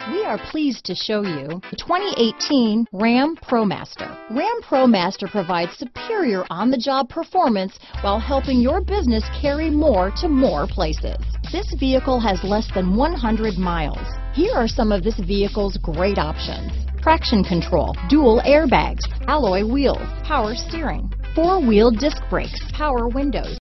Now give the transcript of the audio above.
We are pleased to show you the 2018 Ram ProMaster. Ram ProMaster provides superior on-the-job performance while helping your business carry more to more places. This vehicle has less than 100 miles. Here are some of this vehicle's great options: traction control, dual airbags, alloy wheels, power steering, four-wheel disc brakes, power windows,